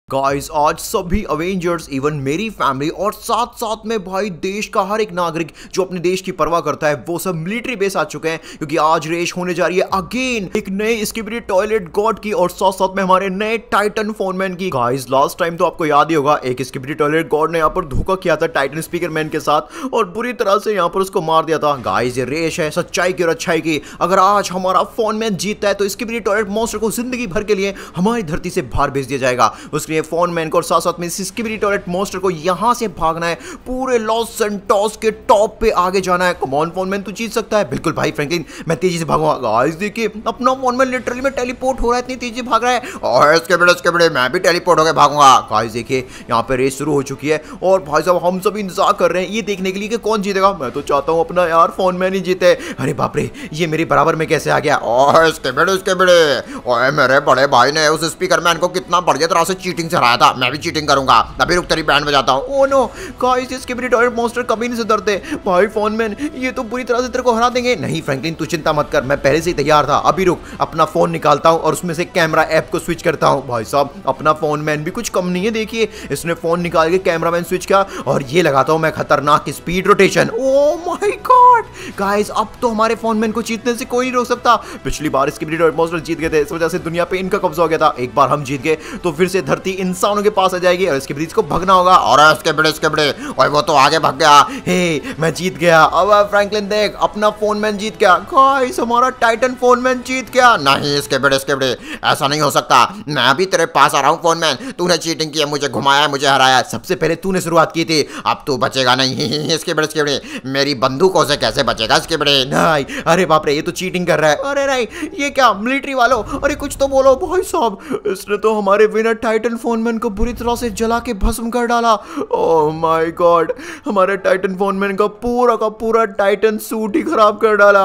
Guys आज सभी Avengers even मेरी फैमिली और साथ साथ में भाई देश का हर एक नागरिक जो अपने देश की परवाह करता है वो सब मिलिट्री बेस आ चुके हैं क्योंकि आज रेस होने जा रही है अगेन एक नए स्किबिडी टॉयलेट गॉड की और साथ साथ में हमारे नए टाइटन फोनमैन की। गाइस लास्ट टाइम तो आपको याद ही होगा एक स्किबिडी टॉयलेट गॉड ने यहाँ पर धोखा किया था टाइटन स्पीकर मैन के साथ और बुरी तरह से यहाँ पर उसको मार दिया था। गाइस ये रेस है सच्चाई की और अच्छाई की। अगर आज हमारा फोनमैन जीतता है तो स्किबिडी टॉयलेट मॉन्स्टर को जिंदगी भर के लिए हमारी धरती से बाहर भेज दिया जाएगा। उसके लिए फोनमैन को और साथ साथ में स्किबिडी टॉयलेट मॉन्स्टर को यहां से भागना है, पूरे लॉस सैंटोस के टॉप पे आगे जाना है। कम ऑन फोनमैन तू जीत सकता है। बिल्कुल भाई फ्रैंकलिन मैं तेजी से भागूंगा। गाइस देखिए अपना फोनमैन लिटरली में टेलीपोर्ट हो रहा है, इतनी तेजी भाग रहा है और स्किबिडी मैं भी टेलीपोर्ट होकर भागूंगा। गाइस देखिए यहां पे रेस शुरू हो चुकी है और भाई साहब हम सब इंतजार कर रहे हैं ये देखने के लिए कि कौन जीतेगा। मैं तो चाहता हूं अपना यार फोनमैन ही जीते। अरे बाप रे ये मेरे बराबर में कैसे आ गया। और स्किबिडी ओए मेरे बड़े भाई ने उस स्पीकर मैन को कितना बढ़िया तरह से चीटिंग से हराया था। मैं भी चीटिंग करूंगा। अभी रुक तेरी बैंड बजाता हूं। Oh no guys skibidi toilet monster कभी नहीं सुधरते भाई। फोनमैन ये तो बुरी तरह से तेरे को हरा देंगे। नहीं फ्रैंकलिन तू चिंता मत कर, मैं पहले से ही तैयार था। अभी रुक अपना फोन निकालता हूं और उसमें से कैमरा ऐप को स्विच करता हूं। भाई साहब अपना फोनमैन भी कुछ कम नहीं है। देखिए इसने फोन निकाल के कैमरामैन स्विच किया और ये लगाता हूं मैं खतरनाक speed rotation. Oh my god guys अब तो हमारे फोनमैन को जीतने से कोई नहीं रोक सकता। पिछली बार स्किबिडी टॉयलेट मॉन्स्टर जीत गए थे, इस वजह से दुनिया पे इनका कब्जा हो गया था। एक बार हम जीत गए तो फिर से धरती इंसानों के पास आ जाएगी और इसके ब्रिज को भगना होगा। और स्किबिडी और वो तो आगे भाग गया। हे मैं जीत गया। अब फ्रैंकलिन देख अपना फोनमैन जीत गया। गाइस हमारा टाइटन फोनमैन जीत गया। नहीं स्किबिडी ऐसा नहीं हो सकता। मैं अभी तेरे पास आ रहा हूं फोनमैन। तूने चीटिंग की है, मुझे घुमाया, मुझे हराया। सबसे पहले तूने शुरुआत की थी, अब तू बचेगा नहीं। स्किबिडी मेरी बंदूकों से कैसे बचेगा स्किबिडी। नहीं अरे बाप रे ये तो चीटिंग कर रहा है। अरे नहीं ये क्या मिलिट्री वालों, अरे कुछ तो बोलो भाई साहब। इसने तो हमारे विनर टाइटन फोनमैन को बुरी तरह से जला के भस्म कर डाला। ओह माय गॉड हमारे टाइटन फोनमैन का पूरा टाइटन सूट ही खराब कर डाला।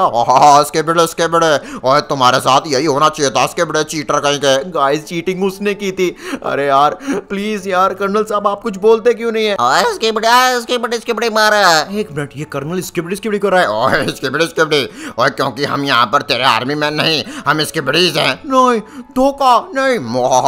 स्किबिडी ओए तुम्हारे साथ यही होना चाहिए था स्किबिडी चीटर कहीं के। गाइस चीटिंग उसने की थी। अरे यार प्लीज यार कर्नल साहब आप कुछ बोलते क्यों नहीं है। स्किबिडी मारा। एक मिनट ये कर्नल स्किबिडी कर रहा है। ओए स्किबिडी ओए क्योंकि हम यहाँ पर तेरे आर्मी मैन नहीं, हम स्किबिडीज हैं। नहीं धोखा नहीं।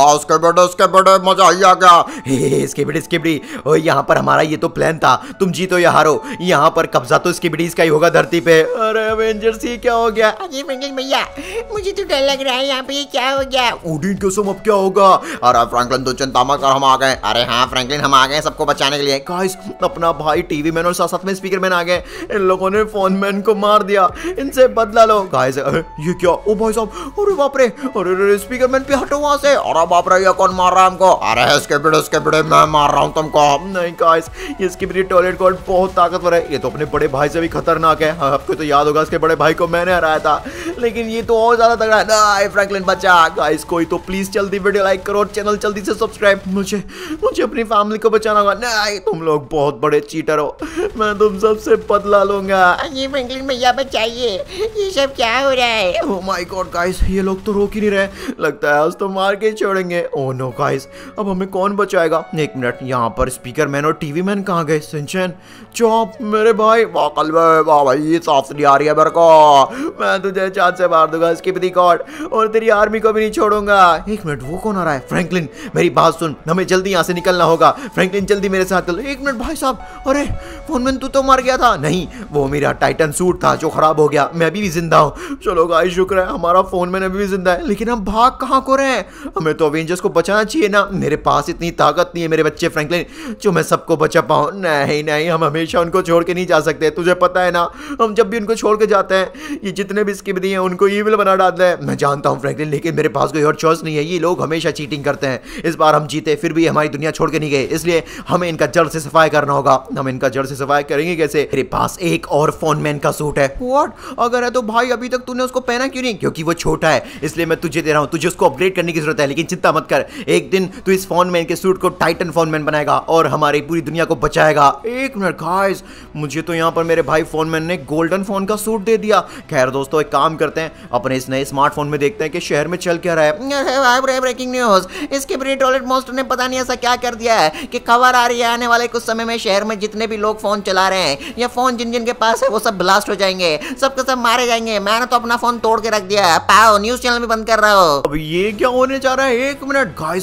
स्किबिडी मजा ही आ गया। स्किबिडी और यहाँ पर हमारा ये तो प्लान था, तुम जीतो या हारो यहाँ पर कब्जा तो स्किबिडीज का ही होगा धरती पे। अरे एवेंजर्स ये क्या हो गया। अजी फ्रैंकलिन भैया मुझे तो डर लग रहा है यहाँ पे ये क्या हो गया। ओडिन कसम अब क्या होगा। अरे फ्रैंकलिन तू चिंता मत कर हम आ गए। अरे हाँ फ्रैंकलिन हम आ गए सबको बचाने के लिए। गाइस अपना भाई टीवी मैन और साथ साथ में स्पीकर मैन आ गए। इन लोगों ने फोनमैन को मार दिया, इनसे बदला लो। गाइस ये क्या। ओ भाई साहब अरे बाप रे अरे स्पीकर मैन पे हटो वहां से। अरे बाप रे ये कौन मार रहा है हमको। अरे स्किबिडी मैं मार रहा हूँ तुमको। नहीं गाइस ये स्किबिडी टॉयलेट गॉड बहुत ताकतवर है। ये तो अपने बड़े भाई से भी खतरनाक है। आपको तो याद होगा इसके बड़े भाई को मैंने हराया था, लेकिन ये तो और ज्यादा तगड़ा है। नहीं फ्रैंकलिन बचा। गाइस कोई तो प्लीज जल्दी वीडियो लाइक करो और चैनल जल्दी से सब्सक्राइब। मुझे अपनी फैमिली को बचाना होगा। नहीं तुम लोग बहुत बड़े चीटर हो, मैं तुम सबसे बदला लूंगा। ये फ्रैंकलिन भैया बचाइए, ये सब क्या हो रहा है। ओह माय गॉड गाइस ये लोग तो रोक ही नहीं रहे, लगता है आज तो मार के छोड़ेंगे। ओह नो गाइस अब हमें कौन बचाएगा। एक मिनट यहाँ पर स्पीकर मैन और टीवी मैन कहाँ गए। सिंचन चौप मेरे भाई वाकल वाह भाई ये सांस नहीं आ रही है मेरे को। मैं तुझे चाँद से मार दूंगा स्किबिडी गॉड और तेरी आर्मी को भी नहीं छोड़ूंगा। एक मिनट वो कौन आ रहा है। फ्रैंकलिन मेरी बात सुन, हमें जल्दी यहाँ से निकलना होगा। फ्रैंकलिन जल्दी मेरे साथ चलो। एक मिनट भाई साहब अरे फोनमैन तू तो मर गया था। नहीं वो मेरा टाइटन सूट था जो खराब हो गया, मैं अभी भी जिंदा हूँ। चलो गाइस शुक्र है हमारा फोनमैन अभी भी जिंदा है, लेकिन हम भाग कहाँ को रहे हैं। हमें तो अवेंजर्स को बचाना चाहिए ना। मेरे पास इतनी ताकत नहीं है मेरे बच्चे फ्रैंकलिन जो मैं सबको बचा पाऊँ। नहीं हम हमेशा उनको छोड़ के नहीं जा सकते, तुझे पता है ना। हम जब भी उनको छोड़ के जाते हैं ये जितने भी स्किबिडी हैं उनको ईविल बना डालते हैं। मैं जानता हूँ फ्रैंकलिन लेकिन मेरे पास कोई और चॉइस नहीं है। ये लोग हमेशा चीटिंग करते हैं। इस बार हम जीते फिर भी हमारी दुनिया छोड़ के नहीं गए, इसलिए हमें इनका जड़ से सफाई करना होगा। हम इनका जड़ से सफाई करेंगे कैसे। मेरे पास एक और फोनमैन का सूट है। व्हाट अगर है तो भाई अभी तक तूने उसको पहना क्यों नहीं। क्योंकि वो छोटा है इसलिए मैं तुझे दे रहा हूँ, तुझे उसको अपग्रेड करने की जरूरत है। लेकिन चिंता मत कर, एक दिन तू इस फोनमैन के सूट को टाइटन फोनमैन बनाएगा और हमारी पूरी दुनिया को बचाएगा। एक मिनट गाइस मुझे तो यहाँ पर मेरे भाई फोनमैन ने गोल्डन फोन का सूट दे दिया। खैर दोस्तों एक काम करते हैं अपने इस नए स्मार्टफोन में देखते हैं कि शहर में चल क्या रहा है। Breaking news skibidi toilet monster ने पता नहीं ऐसा क्या कर दिया है कि खबर आ रही है आने वाले कुछ समय में शहर में जितने भी लोग फोन चला रहे हैं या फोन जिन जिन के पास है वो सब ब्लास्ट हो जाएंगे, सबके सब मारे जाएंगे। मैंने तो अपना फोन तोड़ के रख दिया। पाओ न्यूज चैनल भी बंद कर रहा हो। अब ये क्या होने जा रहा है। एक मिनट गाइस मुझे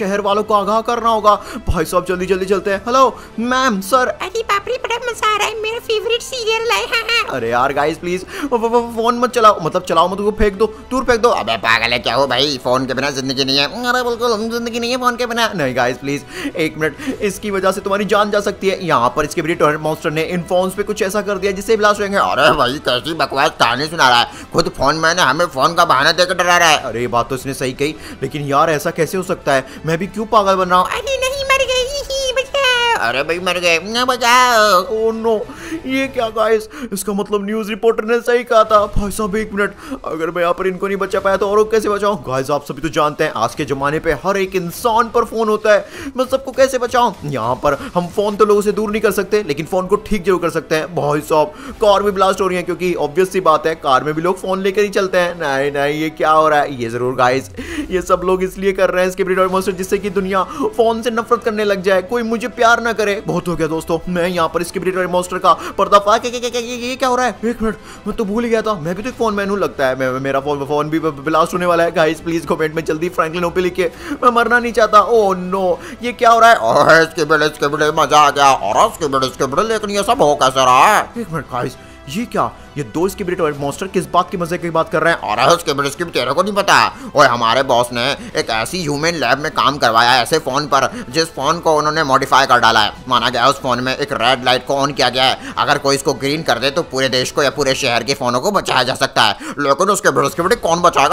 शहर वालों को आगाह करना होगा। भाई साहब जल्दी जल्दी चलते हैं। Hello ma'am, sir. अरे बाप रे, बड़ा मजा आ रहा है, मेरा फेवरेट सीरियल है। अरे यार गाइस प्लीज फोन मत चलाओ, मतलब चलाओ मत, फेंक दो, दूर फेंक दो। अबे पागल है क्या हो भाई, फोन के बिना जिंदगी नहीं है। अरे बिल्कुल जिंदगी नहीं है फोन के बिना। नहीं गाइस प्लीज, एक मिनट, इसकी वजह से तुम्हारी जान जा सकती है। यहाँ पर इसके टॉयलेट मॉन्स्टर ने इन फोन्स पे कुछ ऐसा कर दिया जिससे ब्लास्ट होंगे। अरे भाई कैसी बकवास कहानी सुना रहा है, खुद फोन मैंने हमें फोन का बहाना देकर डरा रहा है। अरे ये बात तो इसने सही कही, लेकिन यार ऐसा कैसे हो सकता है? मैं भी क्यों पागल बन रहा हूँ? अरे नहीं, मर गई, अरे भाई मर गए, बचाओ। ओह नो, ये क्या गाइस, इसका मतलब न्यूज रिपोर्टर ने सही कहा था। भाई साहब एक मिनट, अगर मैं यहाँ पर इनको नहीं बचा पाया तो और कैसे बचाऊं? गाइस आप सभी तो जानते हैं आज के जमाने पे हर एक इंसान पर फोन होता है, मैं सबको कैसे बचाऊं? यहाँ पर हम फोन तो लोगों से दूर नहीं कर सकते, लेकिन फोन को ठीक जरूर कर सकते हैं। भाई साहब कार भी ब्लास्ट हो रही है, क्योंकि ऑब्वियस सी बात है कार में भी लोग फोन लेकर ही चलते हैं। नहीं नहीं, ये क्या हो रहा है? ये जरूर गाइस, ये सब लोग इसलिए कर रहे हैं इसके टॉयलेट मॉन्स्टर, जिससे कि दुनिया फोन से नफरत करने लग जाए, कोई मुझे प्यार ना करे। बहुत हो गया दोस्तों, मैं यहाँ पर इसके टॉयलेट मॉन्स्टर का पर्दाफाश। ये क्या हो रहा है? एक मिनट, मैं तो भूल ही गया था, मैं भी तो एक फोन मैन हूं लगता है। मेरा फोन भी ब्लास्ट होने वाला है। गाइस प्लीज कमेंट में जल्दी फ्रैंकलिन ओपी लिखिए, मैं मरना नहीं चाहता। ओह नो, ये क्या हो रहा है? ओह इसके बड़े मजा आ गया। और इसके बड़े लेकिन ये सब हो कैसे रहा है? एक मिनट गाइस, ये क्या, ये दो इसके टॉयलेट मॉन्स्टर किस बात की मजे की बात कर रहे हैं? और इसके तेरे को नहीं पता? ओए हमारे बॉस ने एक ऐसी ह्यूमन लैब में काम करवाया है, ऐसे फोन पर जिस फोन को उन्होंने मॉडिफाई कर डाला है। माना गया उस फोन में एक रेड लाइट को ऑन किया गया है, अगर कोई इसको ग्रीन कर दे तो पूरे देश को या पूरे शहर के फोनों को बचाया जा सकता है। लेकिन उसके बड़े कौन बचाएगा?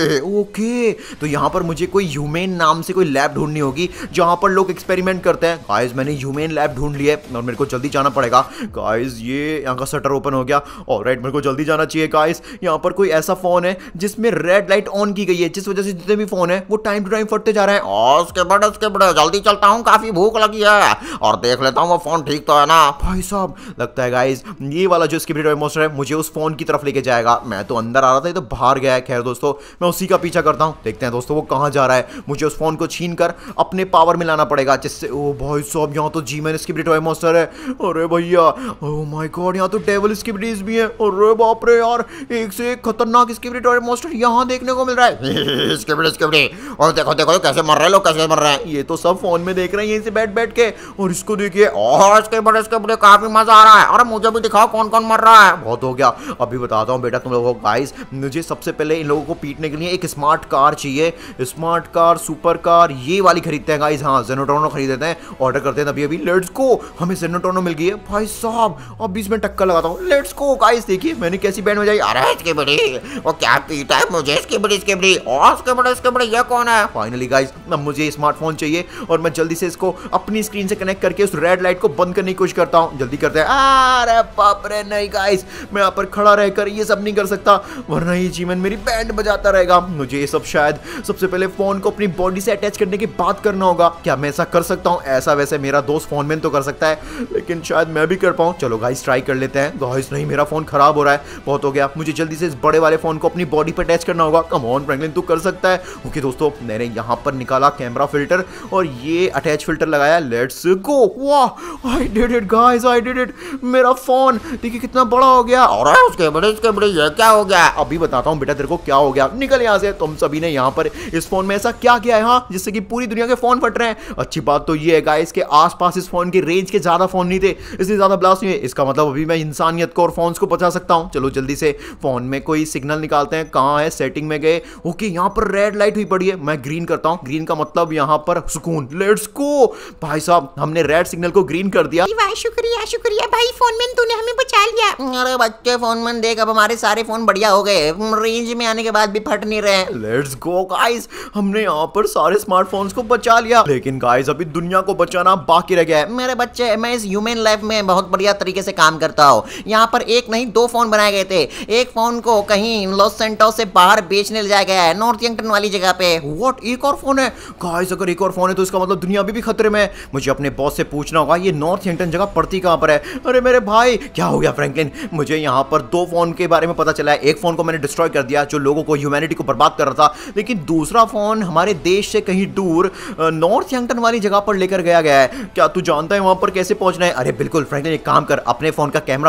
ओके, तो यहाँ पर मुझे कोई ह्यूमन नाम से कोई लैब ढूंढनी होगी जहाँ पर लोग एक्सपेरिमेंट करते हैं। गाइस मैंने ह्यूमन लैब ढूंढ लिया है और मेरे को जल्दी जाना पड़ेगा। गाइस ये यहाँ का शटर ओपन हो गया, ऑलराइट मेरे को जल्दी जाना चाहिए। गाइस यहाँ पर कोई ऐसा फोन है जिसमें रेड लाइट ऑन की गई है, जिस वजह से जितने भी फोन है वो टाइम टू टाइम फटते जा रहे हैं। और उसके बड़े जल्दी चलता हूँ, काफी भूख लगी है, और देख लेता हूँ वो फोन ठीक तो है ना। भाई साहब लगता है गाइस ये वाला जो इसके टॉयलेट मॉन्स्टर है मुझे उस फोन की तरफ लेके जाएगा। मैं तो अंदर आ रहा था, ये तो बाहर गया है। खैर दोस्तों मैं उसी का पीछा करता हूँ, देखते हैं दोस्तों वो कहाँ जा रहा है। मुझे उस फोन को छीन कर अपने पावर में लाना पड़ेगा, जिससे ओ भाई साहब यहाँ तो जी मैन इसके टॉयलेट मॉन्स्टर है। अरे भैया ओह माय गॉड, यहाँ तो डेविल स्किबिडीज भी है। अरे बाप रे यार, एक से एक खतरनाक स्किबिडी टॉयलेट मॉन्स्टर यहाँ देखने को मिल रहा है। स्किबिडी और देखो कैसे मर रहे हैं लोग, कैसे मर रहे हैं। ये तो सब फोन में देख रहे हैं यहीं से बैठ के, और इसको देखिए। और इसके बड़े काफी मजा आ रहा है। अरे मुझे भी दिखाओ कौन कौन मर रहा है। बहुत हो गया, अभी बताता हूँ बेटा तुम लोगों को। गाइस मुझे सबसे पहले इन लोगों को पीटने के लिए एक स्मार्ट कार चाहिए, स्मार्ट कार, सुपर कार, ये वाली खरीदते हैं गाइस। हाँ जेनोट्रॉनो खरीद देते हैं, ऑर्डर करते हैं अभी। लेट्स गो, हमें जेनोट्रॉनो मिल गई है। भाई साहब अब इसमें टक्कर लगाता हूँ। लेट्स गो गाइस, देखिए मैंने कैसी बैंड बजाई। अरे इसके बड़ी वो क्या पीटा है मुझे, इसके बड़ी और इसके बड़े ये कौन है? फाइनली गाइस अब मुझे स्मार्टफोन चाहिए और मैं जल्दी से इसको अपनी स्क्रीन से कनेक्ट करके उस रेड लाइट को बंद करने की कोशिश करता हूँ। जल्दी करते हैं। अरे बाप रे नहीं गाइस, मैं यहाँ पर खड़ा रहकर ये सब नहीं कर सकता, वरना ये जीवन मेरी बैंड बजाता रहेगा। मुझे ये सब शायद सबसे पहले फोन को अपनी बॉडी से अटैच करने के बाद करना होगा। क्या मैं ऐसा कर सकता हूँ? ऐसा वैसे मेरा दोस्त फोन मैन तो कर सकता है, लेकिन शायद मैं भी कर पाऊँ। चलो गाइस ट्राई कर लेते हैं। गाइस नहीं, मेरा फोन खराब हो रहा है, बहुत हो गया। मुझे जल्दी से इस बड़े वाले फोन को अपनी बॉडी पर अटैच करना होगा। कम ऑन फ्रैंकलिन तू कर सकता है। ओके दोस्तों मैंने यहाँ पर निकाला कैमरा फिल्टर और ये अटैच फिल्टर लगाया। Let's go. वाह I did it guys, I did it. मेरा फोन देखिए कितना बड़ा हो गया। और उसके बड़े ये क्या हो गया? अभी बताता हूँ बेटा तेरे को क्या हो गया। निकल यहाँ से। तुम सभी ने यहाँ पर इस फोन में ऐसा क्या किया है हाँ, जिससे कि पूरी दुनिया के फोन फट रहे हैं? अच्छी बात तो ये है गाइस के आसपास इस फोन के रेंज के ज्यादा फोन नहीं थे, इसलिए ज्यादा ब्लास्ट नहीं है। इसका मतलब अभी मैं इंसानियत को और फोन्स को बचा सकता हूँ। चलो जल्दी से फोन में कोई सिग्नल निकालते हैं। कहाँ है? सेटिंग में गए। ओके यहाँ पर रेड लाइट हुई पड़ी है, मैं ग्रीन करता हूँ। ग्रीन का मतलब यहाँ पर सुकून। Let's go. भाई साहब हमने रेड सिग्नल को ग्रीन कर दिया। शुक्रिया भाई फोनमैन, तूने हमें बचा लिया। अरे बच्चे फोनमैन देख, अब हमारे सारे फोन बढ़िया हो गए, रेंज में आने के बाद भी फट नहीं रहे। लेट्स गो गाइस, हमने यहाँ पर सारे स्मार्टफोन्स को बचा लिया, लेकिन गाइस अभी दुनिया को बचाना बाकी रह गया है। मेरे बच्चे मैं इस ह्यूमन लाइफ में बहुत बढ़िया तरीके से काम करता हूँ। यहाँ पर एक नहीं दो फोन बनाए गए थे। एक फोन को कहीं लॉस सेंटोस से बाहर बेचने ले जाया गया है, नॉर्थ यंगटन वाली जगह पे। व्हाट, एक और फोन है? गाइस अगर एक और फोन है तो इसका मतलब दुनिया अभी भी खतरे में है। मुझे अपने बॉस से पूछना होगा ये नॉर्थ यंगटन जगह पड़ती कहाँ पर है। अरे मेरे भाई क्या हो गया फ्रैंकलिन? मुझे यहाँ पर दो फोन के बारे में पता चला है। एक फोन को मैंने डिस्ट्रॉय कर दिया जो लोगों को, ह्यूमैनिटी को बर्बाद कर रहा था, लेकिन दूसरा फोन हमारे देश से कहीं दूर नॉर्थ यंगटन वाली जगह पर लेकर गया है। क्या तू जानता है वहां पर कैसे पहुंचना है? अरे बिल्कुल फ्रैंकलिन, एक काम कर, अपने फोन का कैमरा खोल और उसमें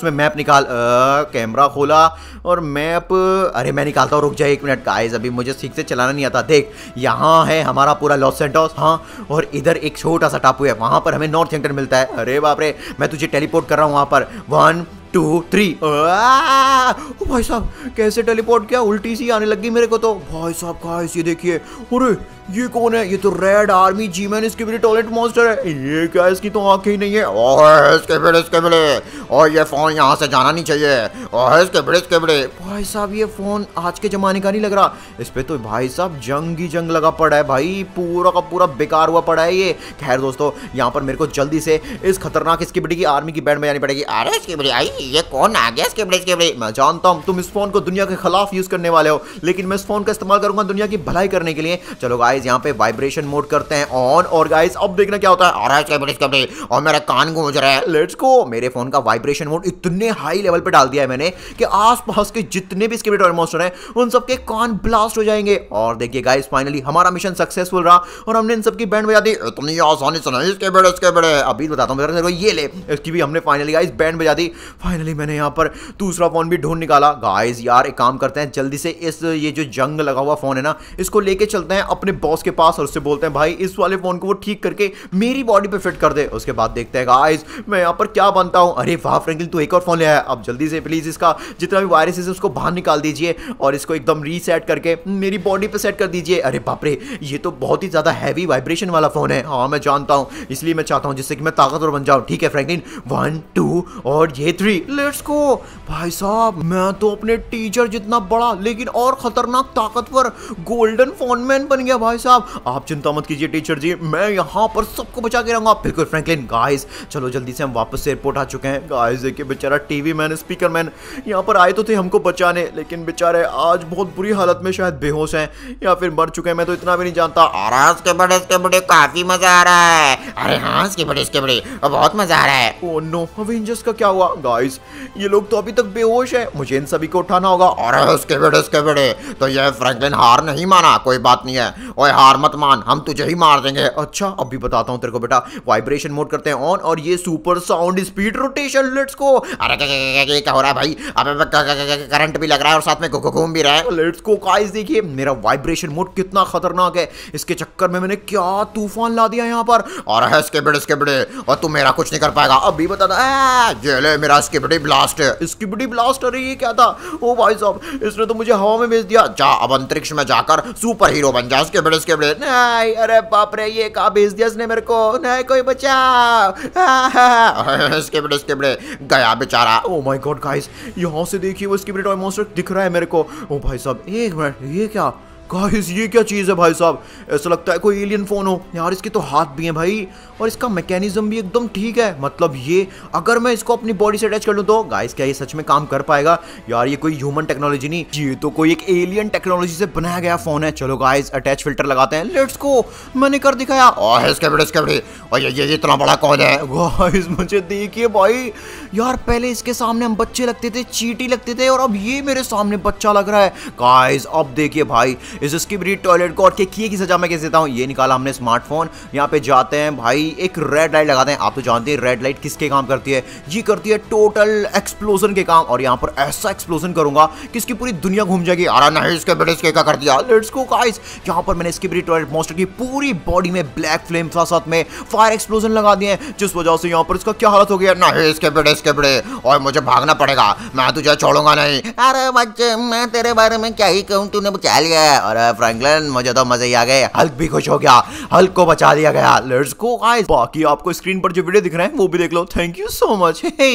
इसमें मैप निकाल। कैमरा खोला और मैप, अरे मैं निकालता हूँ, रुक जाए 1 मिनट गाइस, अभी मुझे ठीक से चलाना नहीं आता। देख यहाँ है हमारा पूरा लॉस सैंटोस, हाँ, और इधर एक छोटा सा टापू है, वहां पर हमें नॉर्थ सेंटर मिलता है। अरे बाप रे, मैं तुझे टेलीपोर्ट कर रहा हूँ वहां पर। 1 2 3। ओ भाई साहब, कैसे टेलीपोर्ट किया, उल्टी सी आने लगी मेरे को तो। भाई साहब गाइस ये देखिए, अरे ये कौन है? ये तो रेड आर्मी जी-मैन इसके भी टॉयलेट मॉन्स्टर है। ये क्या, इसकी तो आंखें ही नहीं है। ओए इसके बड़े, और ये फोन यहाँ से जाना नहीं चाहिए। ओए इसके बड़े। भाई साहब ये फोन आज के जमाने का नहीं लग रहा, इस पे तो भाई साहब जंग ही जंग लगा पड़ा है भाई, पूरा का पूरा बेकार हुआ पड़ा है ये। खैर दोस्तों, यहाँ पर मेरे को जल्दी से इस खतरनाक स्किबिडी की आर्मी की बैंड बजानी पड़ेगी। अरे स्किबिडी आई, ये कौन आ गया? स्किबिडी मैं जानता हूँ तुम इस फोन को दुनिया के खिलाफ यूज करने वाले हो, लेकिन मैं इस फोन का इस्तेमाल करूंगा दुनिया की भलाई करने के लिए। चलो गाइस यहाँ पे वाइब्रेशन मोड करते हैं ऑन, और गाइस अब देखना क्या होता है। और मेरा कान गूंज रहा है। Let's go. मेरे फोन का वाइब्रेशन मोड इतने हाई लेवल पे डाल दिया है मैंने कि आसपास के जितने भी स्किबिडी टॉयलेट मॉन्स्टर हैं उन सबके कान ब्लास्ट हो जाएंगे। और देखिए गाइस फाइनली हमारा मिशन सक्सेसफुल रहा और हमने इन सबकी बैंड बजा दी। इतनी आसानी से नहीं इसके बड़े अभी बताता हूँ मेरे को, ये ले, इसकी भी हमने फाइनली गाइस बैंड बजा दी। फाइनली मैंने यहाँ पर दूसरा फोन भी ढूंढ निकाला। गाइस यार एक काम करते हैं, जल्दी से इस ये जो जंग लगा हुआ फोन है ना, इसको लेके चलते हैं अपने बॉस के पास और उससे बोलते हैं भाई इस वाले फोन को वो ठीक करके मेरी बॉडी पे फिट कर दे। उसके बाद देखते हैं गाइस मैं यहाँ पर क्या बनता हूँ। अरे वाह फ्रैंकलिन, तू एक और फोन ले आया। अब जल्दी से प्लीज इसका जितना भी वायरस है उसको बाहर निकाल दीजिए और इसको एकदम रीसेट करके मेरी बॉडी पे सेट कर दीजिए। अरे बाप रे, ये तो बहुत ही ज्यादा हैवी वाइब्रेशन वाला फोन है। हाँ मैं जानता हूँ, इसलिए मैं चाहता हूँ जिससे कि मैं ताकतवर बन जाऊँ। ठीक है फ्रैंकलिन, 1 2 और ये 3, लेट्स गो। भाई साहब मैं तो अपने टीचर जितना बड़ा लेकिन और खतरनाक ताकतवर गोल्डन फोनमैन बन गया। भाई साहब आप चिंता मत कीजिए टीचर जी, मैं यहाँ पर सबको बचा के रहूंगा। बिल्कुल फ्रैंकलिन। गाइस चलो जल्दी से हम वापस से एयरपोर्ट आ चुके हैं। गाइस देखिए बेचारा टीवी मैन, स्पीकर मैन यहाँ पर आए तो थे हमको बचाने, लेकिन बेचारे आज बहुत बुरी हालत में शायद बेहोश हैं या फिर मर चुके हैं, मैं तो इतना भी नहीं जानता। इसके बड़े काफी मजा आ रहा है। अरे हाँ इसके बड़े बहुत मजा आ रहा है। ओह नो, अवेंजर्स का क्या हुआ? गाइस ये लोग तो अभी तक बेहोश है, मुझे इन सभी को उठाना होगा। अरे इसके बड़े तो ये फ्रैंकलिन हार नहीं माना, कोई बात नहीं है। ओए हार मत मान, हम तुझे ही मार देंगे। अच्छा अभी बताता हूँ तेरे को बेटा। वाइब्रेशन मोड करते हैं ऑन और ये super sound speed rotation, let's go. अरे क्या हो रहा है भाई? अबे करंट भी लग रहा है और साथ में घूम भी रहा है। लेट्स गो गाइस, देखिए मेरा वाइब्रेशन मोड कितना खतरनाक है, इसके चक्कर में मैंने क्या तूफान ला दिया यहाँ पर। और है इसके बड़े और तू मेरा कुछ नहीं कर पाएगा। अभी बता ये ले मेरा स्किबिडी ब्लास्ट। स्किबिडी ब्लास्ट, अरे ये क्या था? ओ भाई साहब इसने तो मुझे हवा में भेज दिया। जा अब अंतरिक्ष में जाकर सुपर हीरो बन जा। स्किबिडी नहीं, अरे बाप रे, ये कहाँ भेज दिया इसने मेरे को? नहीं कोई बचाओ। स्किबिडी गया बेचारा। ओ माय गॉड गाइस, यहाँ से देखिए वो स्किबिडी टॉय मॉन्स्टर दिख रहा है मेरे को। ओ भाई साहब एक मिनट, ये क्या गाइस, ये क्या चीज़ है भाई साहब? ऐसा लगता है कोई एलियन फोन हो यार। इसके तो हाथ भी हैं भाई और इसका मैकेनिज्म भी एकदम ठीक है। मतलब ये अगर मैं इसको अपनी बॉडी से अटैच कर लूँ तो गाइस क्या ये सच में काम कर पाएगा? यार ये कोई ह्यूमन टेक्नोलॉजी नहीं, ये तो कोई एक एलियन टेक्नोलॉजी से बनाया गया फोन है। चलो गाइस अटैच फिल्टर लगाते हैं, लेट्स गो। मैंने कर दिखाया। और ये इतना बड़ा कौन है? गाइस मुझे देखिए भाई, यार पहले इसके सामने हम बच्चे लगते थे, चींटी लगते थे, और अब ये मेरे सामने बच्चा लग रहा है। गाइस अब देखिए भाई इस स्किबिडी टॉयलेट को और के किए की सजा मैं कैसे देता हूँ। ये निकाला हमने स्मार्टफोन, यहाँ पे जाते हैं भाई, एक रेड लाइट लगाते हैं। आप तो जानते हैं रेड लाइट किसके काम करती है, ये करती है टोटल एक्सप्लोजन के काम। और यहाँ पर ऐसा एक्सप्लोजन करूंगा कि इसकी पूरी दुनिया घूम जाएगी। अरे नहीं इसके बड़े क्या कर दिया। लेट्स गो गाइस, यहाँ पर मैंने स्किबिडी टॉयलेट मॉन्स्टर की पूरी बॉडी में ब्लैक फ्लेम साथ में फायर एक्सप्लोजन लगा दिए हैं, जिस वजह से यहाँ पर इसका क्या हालत हो गया। नहीं इसके बड़े और मुझे भागना पड़ेगा, मैं तुझे छोड़ूंगा नहीं। अरे बच्चे मैं तेरे बारे में क्या ही कहूँ, तूने बचा लिया है। अरे फ्रैंकलिन मुझे तो मजे ही आ गए, हल्क भी खुश हो गया, हल्क को बचा दिया गया। लेट्स गो गाइस, बाकी आपको स्क्रीन पर जो वीडियो दिख रहे हैं वो भी देख लो। Thank you so much.